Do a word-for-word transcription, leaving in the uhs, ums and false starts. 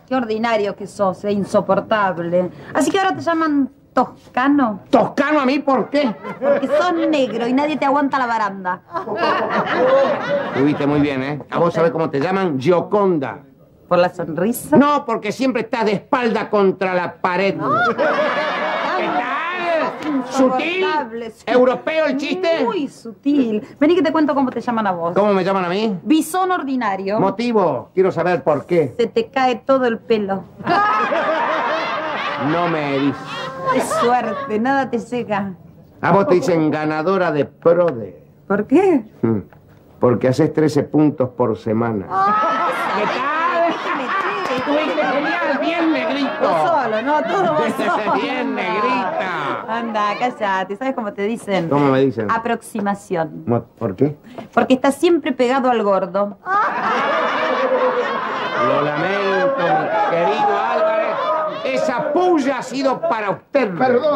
Qué ordinario que sos, eh, insoportable. Así que ahora te llaman Toscano. ¿Toscano a mí por qué? Porque sos negro y nadie te aguanta la baranda. Estuviste muy bien, ¿eh? ¿A vos sabés cómo te llaman? Gioconda. ¿Por la sonrisa? No, porque siempre estás de espalda contra la pared. ¿Qué tal? ¿Sutil? Sí. ¿Europeo el chiste? Muy sutil. Vení que te cuento cómo te llaman a vos. ¿Cómo me llaman a mí? Bisón ordinario. ¿Motivo? Quiero saber por qué. Se te cae todo el pelo. No me herís. Qué suerte, nada te llega. A vos te dicen ganadora de PRODE. ¿Por qué? Hmm. Porque haces trece puntos por semana. ¿Qué tal? Estuviste genial, bien negrito. Vos solo, no, todo vos solo. Bien negrita. Anda, cállate. ¿Sabes cómo te dicen? ¿Cómo me dicen? Aproximación. ¿Por qué? Porque estás siempre pegado al gordo. Lo lamento, mi querido Álvarez. Esa puya ha sido para usted. Perdón.